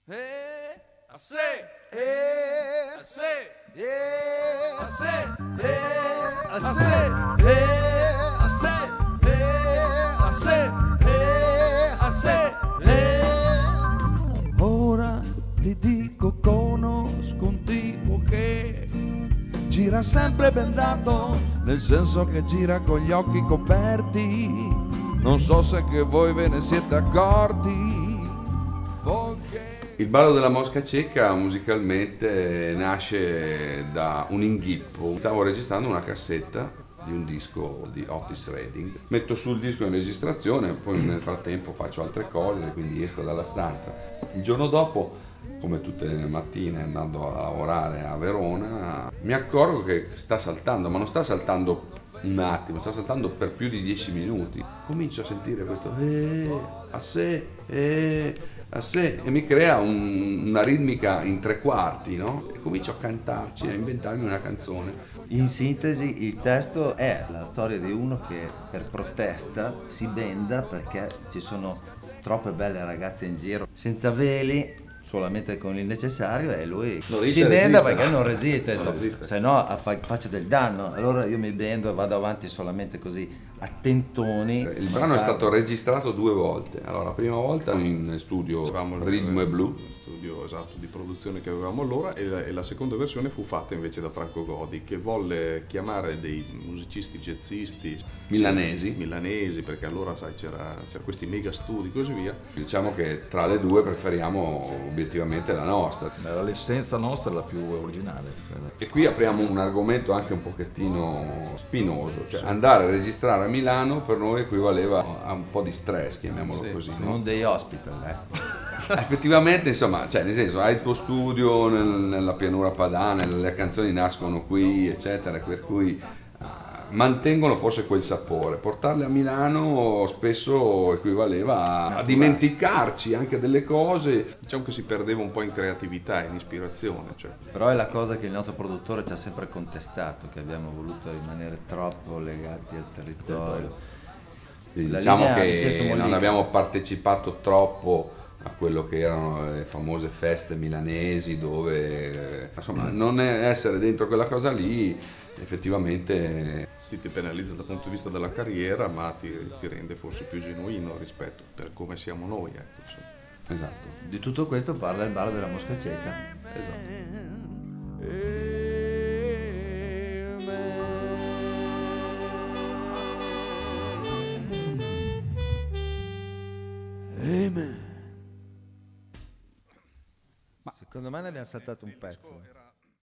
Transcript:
I say, I say, I say, I say, I say, I say, I say. Ora ti dico, conosco un tipo che gira sempre bendato, nel senso che gira con gli occhi coperti. Non so se che voi ve ne siete accorti. Il ballo della mosca cieca musicalmente nasce da un inghippo. Stavo registrando una cassetta di un disco di Otis Redding. Metto sul disco in registrazione, poi nel frattempo faccio altre cose, quindi esco dalla stanza. Il giorno dopo, come tutte le mattine andando a lavorare a Verona, mi accorgo che sta saltando, ma non sta saltando un attimo, sta saltando per più di 10 minuti. Comincio a sentire questo a sé, a sé, e mi crea una ritmica in tre quarti, no? E comincio a cantarci, a inventarmi una canzone. In sintesi, il testo è la storia di uno che per protesta si benda perché ci sono troppe belle ragazze in giro senza veli, solamente con il necessario, e lui si benda perché non resiste, se no faccio del danno. Allora io mi bendo e vado avanti solamente così, a tentoni. Il brano è stato registrato 2 volte. Allora, la prima volta in studio Ritmo e Blu, studio esatto di produzione che avevamo allora, e la seconda versione fu fatta invece da Franco Godi, che volle chiamare dei musicisti jazzisti milanesi, perché allora sai c'era questi mega studi e così via. Diciamo che tra le due preferiamo obiettivamente la nostra. L'essenza nostra è la più originale. E qui apriamo un argomento anche un pochettino spinoso, cioè andare a registrare a Milano per noi equivaleva a un po' di stress, chiamiamolo così. No? Non dei hospital, Effettivamente, insomma, cioè, nel senso, hai il tuo studio nella pianura padana, le canzoni nascono qui, eccetera, per cui mantengono forse quel sapore. Portarle a Milano spesso equivaleva a dimenticarci anche delle cose. Diciamo che si perdeva un po' in creatività, in ispirazione. Cioè. Però è la cosa che il nostro produttore ci ha sempre contestato, che abbiamo voluto rimanere troppo legati al territorio. Diciamo che non abbiamo partecipato troppo a quello che erano le famose feste milanesi, dove insomma non essere dentro quella cosa lì effettivamente sì, ti penalizza dal punto di vista della carriera, ma ti rende forse più genuino rispetto per come siamo noi, ecco. Esatto. Di tutto questo parla il ballo della mosca cieca. Esatto. Secondo me ne abbiamo saltato un pezzo.